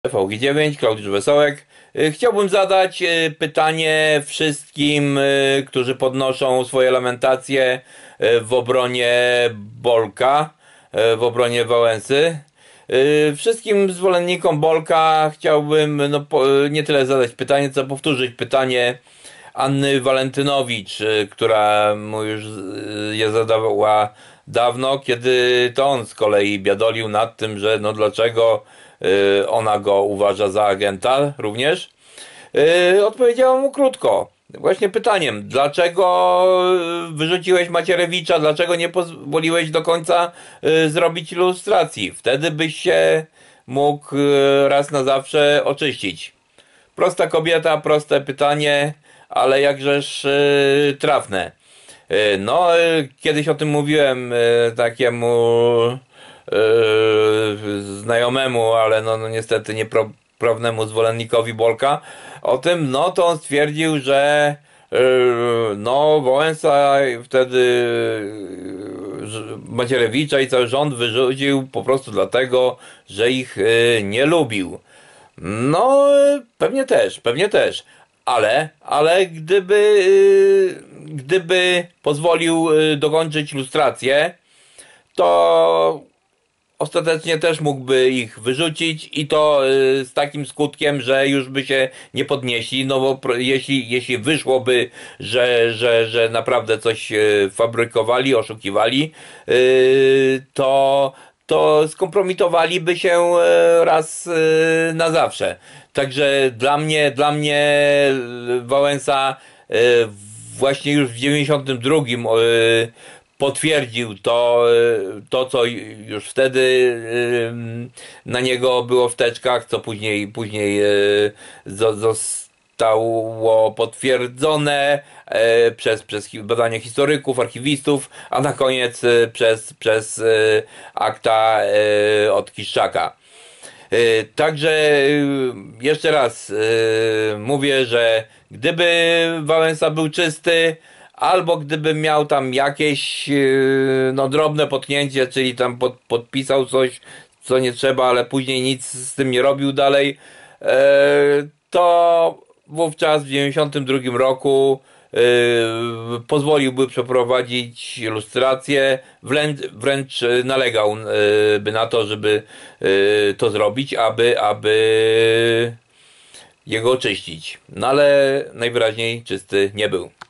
VG9, Klaudiusz Wesołek. Chciałbym zadać pytanie wszystkim, którzy podnoszą swoje lamentacje w obronie Bolka, w obronie Wałęsy. Wszystkim zwolennikom Bolka chciałbym nie tyle zadać pytanie, co powtórzyć pytanie Anny Walentynowicz, która mu już je zadawała dawno, kiedy to on z kolei biadolił nad tym, że no dlaczego ona go uważa za agenta również. Odpowiedziałem mu krótko, właśnie pytaniem, dlaczego wyrzuciłeś Macierewicza, dlaczego nie pozwoliłeś do końca zrobić ilustracji? Wtedy byś się mógł raz na zawsze oczyścić. Prosta kobieta, proste pytanie, ale jakżeż trafne. Kiedyś o tym mówiłem takiemu znajomemu, ale no niestety nieprawnemu zwolennikowi Bolka o tym, no to on stwierdził, że Wałęsa wtedy Macierewicza i cały rząd wyrzucił po prostu dlatego, że ich nie lubił. No, pewnie też, ale gdyby pozwolił dokończyć lustrację, to ostatecznie też mógłby ich wyrzucić i to z takim skutkiem, że już by się nie podnieśli, no bo jeśli wyszłoby, że naprawdę coś fabrykowali, oszukiwali, to skompromitowaliby się raz na zawsze. Także dla mnie Wałęsa właśnie już w 92 potwierdził to, co już wtedy na niego było w teczkach, co później zostało potwierdzone przez badania historyków, archiwistów, a na koniec przez akta od Kiszczaka. Także jeszcze raz mówię, że gdyby Wałęsa był czysty, albo gdyby miał tam jakieś drobne potknięcie, czyli tam podpisał coś, co nie trzeba, ale później nic z tym nie robił dalej, to wówczas w 92 roku pozwoliłby przeprowadzić lustrację, wręcz nalegał by na to, żeby to zrobić, aby jego oczyścić. No ale najwyraźniej czysty nie był.